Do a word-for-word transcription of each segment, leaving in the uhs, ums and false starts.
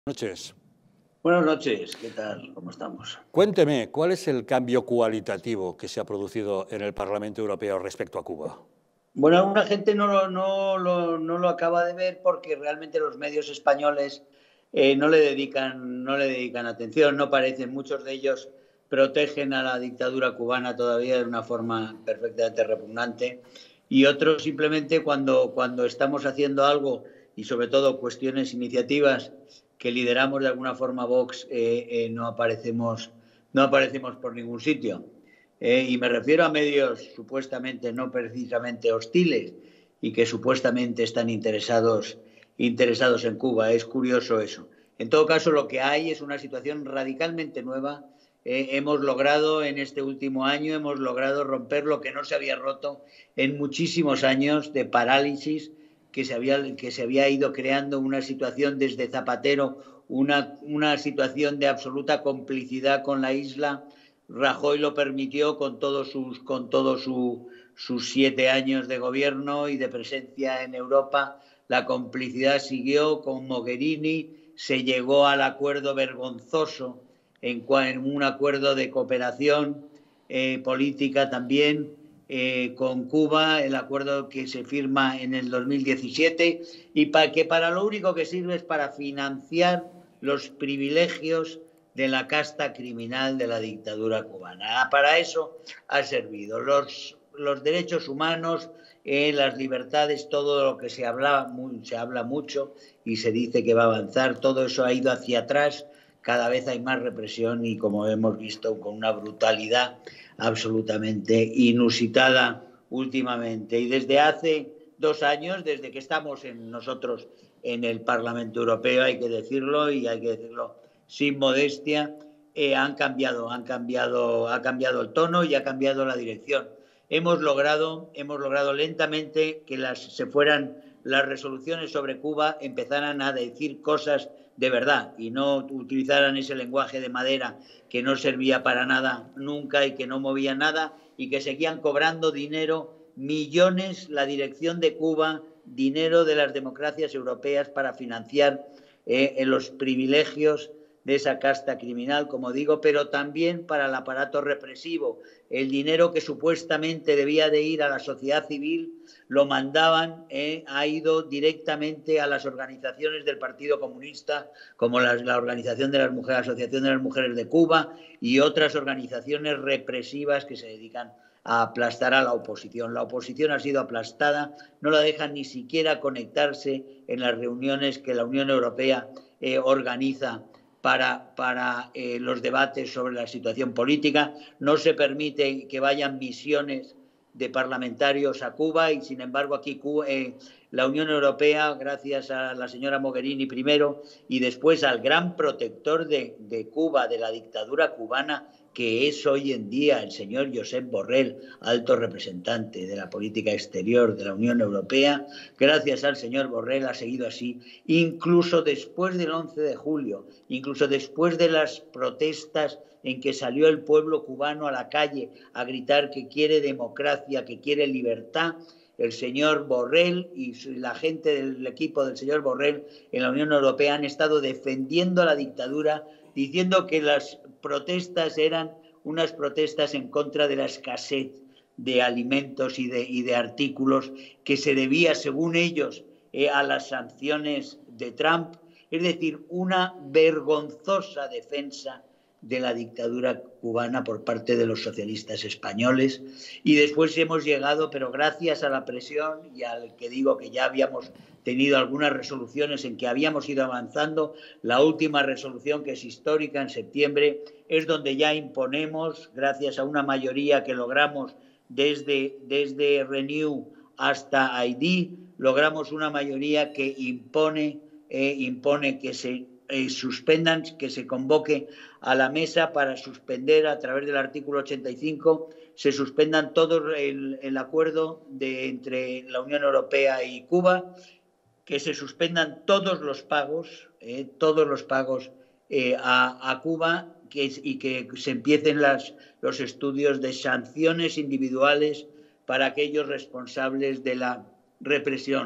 Noches. Buenas noches, ¿qué tal? ¿Cómo estamos? Cuénteme, ¿cuál es el cambio cualitativo que se ha producido en el Parlamento Europeo respecto a Cuba? Bueno, alguna gente no lo, no, lo, no lo acaba de ver porque realmente los medios españoles eh, no le dedican, no le dedican atención, no parecen, muchos de ellos protegen a la dictadura cubana todavía de una forma perfectamente repugnante, y otros simplemente cuando, cuando estamos haciendo algo, y sobre todo cuestiones, iniciativas que lideramos de alguna forma Vox, eh, eh, no aparecemos, no aparecemos por ningún sitio. Eh, y me refiero a medios supuestamente no precisamente hostiles y que supuestamente están interesados, interesados en Cuba. Es curioso eso. En todo caso, lo que hay es una situación radicalmente nueva. Eh, hemos logrado en este último año, hemos logrado romper lo que no se había roto en muchísimos años de parálisis que se había, que se había ido creando, una situación desde Zapatero, una, una situación de absoluta complicidad con la isla. Rajoy lo permitió con todos sus, con todos su, sus siete años de gobierno y de presencia en Europa. La complicidad siguió con Mogherini, se llegó al acuerdo vergonzoso, en, en un acuerdo de cooperación eh, política también eh, con Cuba, el acuerdo que se firma en el dos mil diecisiete y para que para lo único que sirve es para financiar los privilegios de la casta criminal de la dictadura cubana. Para eso ha servido. Los, los derechos humanos, eh, las libertades, todo lo que se habla, se habla mucho y se dice que va a avanzar, todo eso ha ido hacia atrás. Cada vez hay más represión y, como hemos visto, con una brutalidad absolutamente inusitada últimamente. Y desde hace dos años, desde que estamos en, nosotros en el Parlamento Europeo, hay que decirlo y hay que decirlo sin modestia, eh, han cambiado, han cambiado, ha cambiado el tono y ha cambiado la dirección. Hemos logrado, hemos logrado lentamente que las, se fueran las resoluciones sobre Cuba, empezaran a decir cosas de verdad y no utilizaran ese lenguaje de madera que no servía para nada nunca y que no movía nada y que seguían cobrando dinero, millones, la dirección de Cuba, dinero de las democracias europeas para financiar eh, en los privilegios de esa casta criminal, como digo, pero también para el aparato represivo. El dinero que supuestamente debía de ir a la sociedad civil lo mandaban, eh, ha ido directamente a las organizaciones del Partido Comunista, como la, la Organización de las Mujeres, la Asociación de las Mujeres de Cuba y otras organizaciones represivas que se dedican a aplastar a la oposición. La oposición ha sido aplastada, no la dejan ni siquiera conectarse en las reuniones que la Unión Europea eh, organiza para, para eh, los debates sobre la situación política. No se permite que vayan misiones de parlamentarios a Cuba y, sin embargo, aquí Cuba, eh, la Unión Europea, gracias a la señora Mogherini primero y después al gran protector de, de Cuba, de la dictadura cubana, que es hoy en día el señor Josep Borrell, alto representante de la política exterior de la Unión Europea, gracias al señor Borrell ha seguido así, incluso después del once de julio, incluso después de las protestas en que salió el pueblo cubano a la calle a gritar que quiere democracia, que quiere libertad. El señor Borrell y la gente del equipo del señor Borrell en la Unión Europea han estado defendiendo la dictadura, diciendo que las protestas eran unas protestas en contra de la escasez de alimentos y de, y de artículos que se debía, según ellos, eh, a las sanciones de Trump. Es decir, una vergonzosa defensa de la dictadura cubana por parte de los socialistas españoles. Y después hemos llegado, pero gracias a la presión y al que digo que ya habíamos tenido algunas resoluciones en que habíamos ido avanzando, la última resolución, que es histórica, en septiembre, es donde ya imponemos, gracias a una mayoría que logramos desde, desde Renew hasta I D, logramos una mayoría que impone, eh, impone que se eh, suspendan, que se convoque a la mesa para suspender a través del artículo ochenta y cinco, se suspendan todo el, el acuerdo de, entre la Unión Europea y Cuba, que se suspendan todos los pagos, eh, todos los pagos eh, a, a Cuba que, y que se empiecen las, los estudios de sanciones individuales para aquellos responsables de la represión,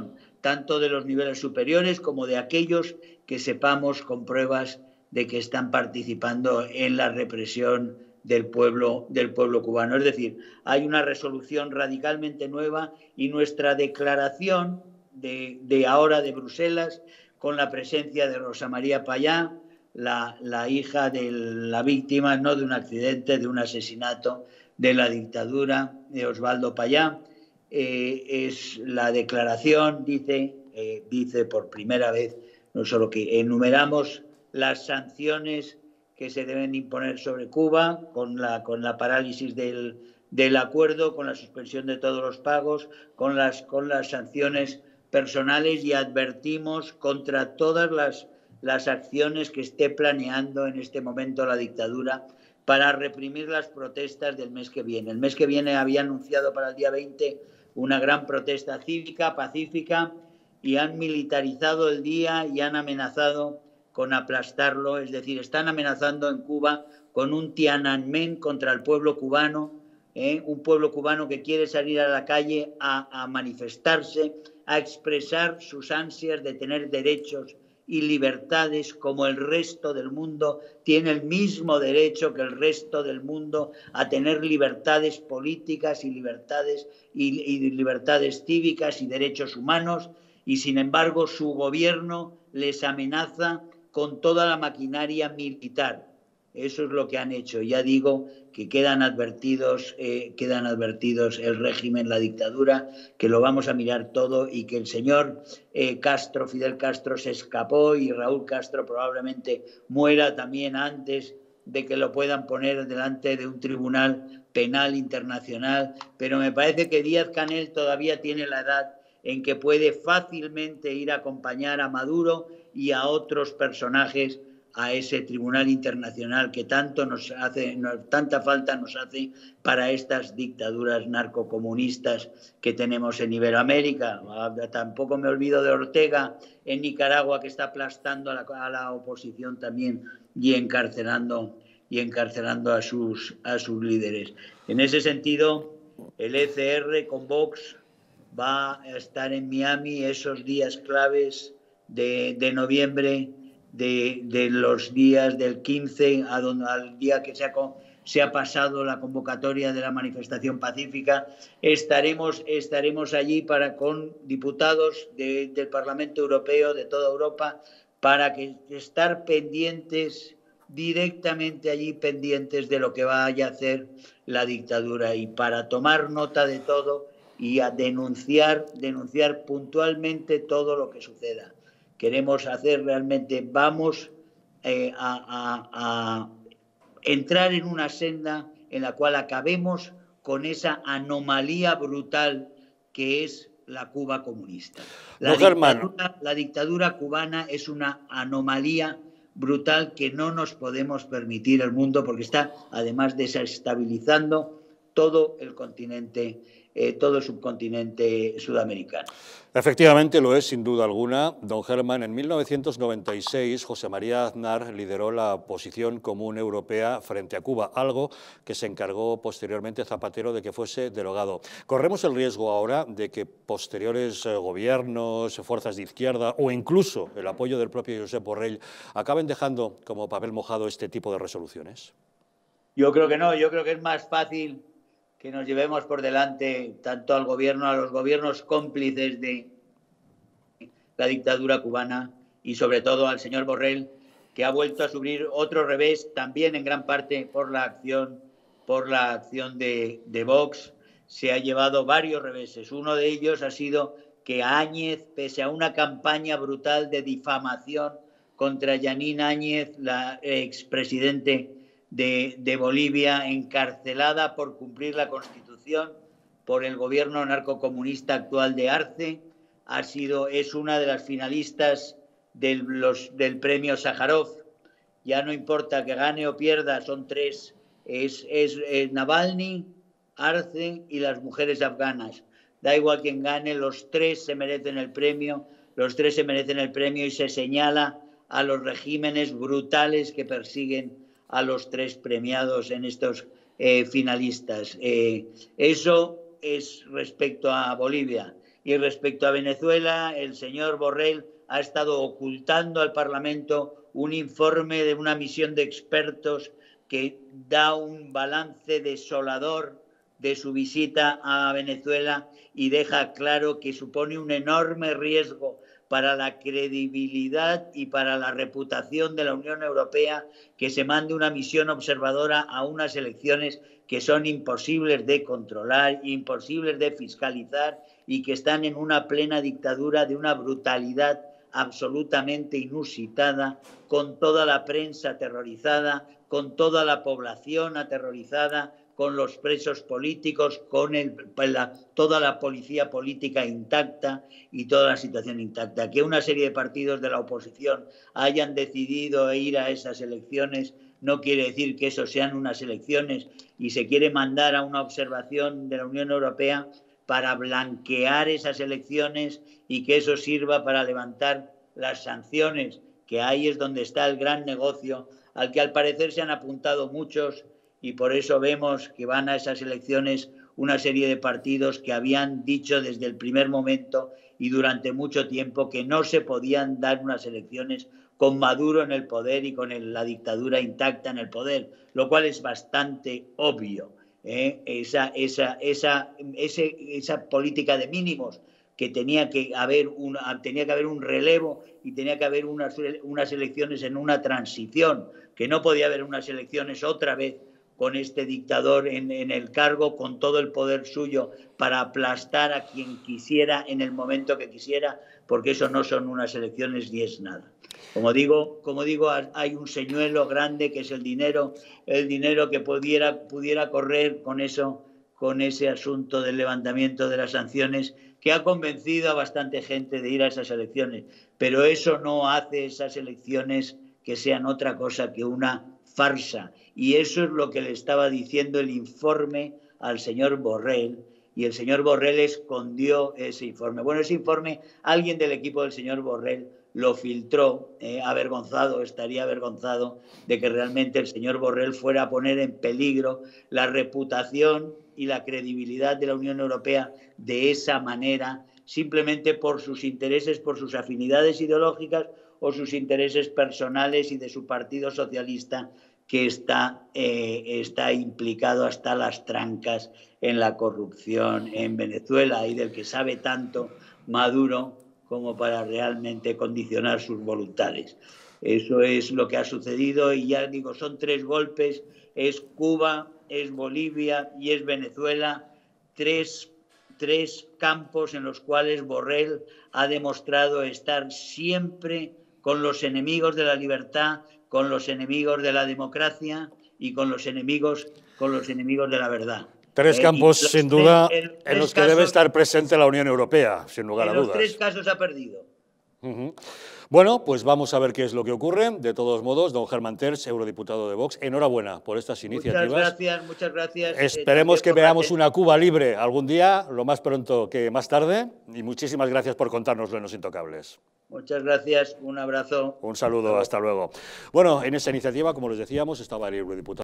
tanto de los niveles superiores como de aquellos que sepamos con pruebas de que están participando en la represión del pueblo, del pueblo cubano. Es decir, hay una resolución radicalmente nueva y nuestra declaración de, de ahora de Bruselas, con la presencia de Rosa María Payá, la, la hija de la víctima, no de un accidente, de un asesinato de la dictadura de Osvaldo Payá, eh, es la declaración, dice, eh, dice por primera vez, no solo que enumeramos las sanciones que se deben imponer sobre Cuba, con la, con la parálisis del, del acuerdo, con la suspensión de todos los pagos, con las, con las sanciones personales, y advertimos contra todas las, las acciones que esté planeando en este momento la dictadura para reprimir las protestas del mes que viene. El mes que viene había anunciado para el día veinte una gran protesta cívica, pacífica, y han militarizado el día y han amenazado con aplastarlo, es decir, están amenazando en Cuba con un Tiananmen contra el pueblo cubano, ¿eh? Un pueblo cubano que quiere salir a la calle a, a manifestarse, a expresar sus ansias de tener derechos y libertades como el resto del mundo tiene el mismo derecho que el resto del mundo a tener libertades políticas y libertades, y, y libertades cívicas y derechos humanos, y sin embargo su gobierno les amenaza con toda la maquinaria militar. Eso es lo que han hecho. Ya digo que quedan advertidos, eh, quedan advertidos el régimen, la dictadura, que lo vamos a mirar todo, y que el señor eh, Castro, Fidel Castro, se escapó, y Raúl Castro probablemente muera también antes de que lo puedan poner delante de un tribunal penal internacional. Pero me parece que Díaz-Canel todavía tiene la edad en que puede fácilmente ir a acompañar a Maduro y a otros personajes a ese tribunal internacional que tanto nos hace, nos, tanta falta nos hace para estas dictaduras narcocomunistas que tenemos en Iberoamérica. Tampoco me olvido de Ortega en Nicaragua, que está aplastando a la, a la oposición también y encarcelando, y encarcelando a sus, a sus líderes. En ese sentido, el E C R con Vox va a estar en Miami esos días claves de, de noviembre, de, de los días del quince a donde, al día que se ha, se ha pasado la convocatoria de la manifestación pacífica. Estaremos, estaremos allí para, con diputados de, del Parlamento Europeo, de toda Europa, para que estar pendientes, directamente allí pendientes de lo que vaya a hacer la dictadura, y para tomar nota de todo y a denunciar, denunciar puntualmente todo lo que suceda. Queremos hacer realmente, vamos eh, a, a, a entrar en una senda en la cual acabemos con esa anomalía brutal que es la Cuba comunista. La, dictadura, la dictadura cubana es una anomalía brutal que no nos podemos permitir el mundo, porque está además desestabilizando todo el continente, eh, todo el subcontinente sudamericano. Efectivamente lo es, sin duda alguna. Don Herman, en mil novecientos noventa y seis José María Aznar lideró la Posición Común Europea frente a Cuba, algo que se encargó posteriormente Zapatero de que fuese derogado. ¿Corremos el riesgo ahora de que posteriores gobiernos, fuerzas de izquierda o incluso el apoyo del propio Josep Borrell acaben dejando como papel mojado este tipo de resoluciones? Yo creo que no, yo creo que es más fácil que nos llevemos por delante tanto al gobierno, a los gobiernos cómplices de la dictadura cubana, y sobre todo al señor Borrell, que ha vuelto a sufrir otro revés, también en gran parte por la acción, por la acción de, de Vox. Se ha llevado varios reveses. Uno de ellos ha sido que Áñez, pese a una campaña brutal de difamación contra Yanín Áñez, la expresidente De, de Bolivia, encarcelada por cumplir la Constitución por el gobierno narcocomunista actual de Arce, ha sido, es una de las finalistas del, los, del premio Sájarov. Ya no importa que gane o pierda, son tres, es, es, es Navalny, Arce y las mujeres afganas. Da igual quien gane, los tres se merecen el premio, los tres se merecen el premio, y se señala a los regímenes brutales que persiguen a los tres premiados en estos eh, finalistas. Eh, eso es respecto a Bolivia. Y respecto a Venezuela, el señor Borrell ha estado ocultando al Parlamento un informe de una misión de expertos que da un balance desolador de su visita a Venezuela y deja claro que supone un enorme riesgo para la credibilidad y para la reputación de la Unión Europea que se mande una misión observadora a unas elecciones que son imposibles de controlar, imposibles de fiscalizar y que están en una plena dictadura de una brutalidad absolutamente inusitada, con toda la prensa aterrorizada, con toda la población aterrorizada, con los presos políticos, con el, la, toda la policía política intacta y toda la situación intacta. Que una serie de partidos de la oposición hayan decidido ir a esas elecciones no quiere decir que eso sean unas elecciones y se quiere mandar a una observación de la Unión Europea para blanquear esas elecciones y que eso sirva para levantar las sanciones, que ahí es donde está el gran negocio, al que al parecer se han apuntado muchos, y por eso vemos que van a esas elecciones una serie de partidos que habían dicho desde el primer momento y durante mucho tiempo que no se podían dar unas elecciones con Maduro en el poder y con el, la dictadura intacta en el poder, lo cual es bastante obvio. ¿eh? Esa, esa, esa, ese, esa política de mínimos que tenía que haber, una, tenía que haber un relevo y tenía que haber unas, unas elecciones en una transición, que no podía haber unas elecciones otra vez con este dictador en, en el cargo, con todo el poder suyo para aplastar a quien quisiera en el momento que quisiera, porque eso no son unas elecciones ni es nada. Como digo, como digo, hay un señuelo grande que es el dinero, el dinero que pudiera, pudiera correr con eso, con ese asunto del levantamiento de las sanciones, que ha convencido a bastante gente de ir a esas elecciones, pero eso no hace esas elecciones que sean otra cosa que una farsa. Y eso es lo que le estaba diciendo el informe al señor Borrell, y el señor Borrell escondió ese informe. Bueno, ese informe, alguien del equipo del señor Borrell lo filtró, eh, avergonzado, estaría avergonzado de que realmente el señor Borrell fuera a poner en peligro la reputación y la credibilidad de la Unión Europea de esa manera, simplemente por sus intereses, por sus afinidades ideológicas o sus intereses personales y de su partido socialista, que está, eh, está implicado hasta las trancas en la corrupción en Venezuela y del que sabe tanto Maduro como para realmente condicionar sus voluntades. Eso es lo que ha sucedido y ya digo, son tres golpes, es Cuba, es Bolivia y es Venezuela, tres, tres campos en los cuales Borrell ha demostrado estar siempre con los enemigos de la libertad, con los enemigos de la democracia y con los enemigos, con los enemigos de la verdad. Tres eh, campos, sin duda, tres, el, en los que casos, debe estar presente la Unión Europea, sin lugar a dudas. En los tres casos ha perdido. Uh-huh. Bueno, pues vamos a ver qué es lo que ocurre. De todos modos, don Germán Terç, eurodiputado de Vox, enhorabuena por estas iniciativas. Muchas gracias, muchas gracias. Esperemos eh, que veamos una Cuba libre algún día, lo más pronto que más tarde, y muchísimas gracias por contárnoslo en Los Intocables. Muchas gracias, un abrazo. Un saludo, hasta luego. Bueno, en esa iniciativa, como les decíamos, estaba el eurodiputado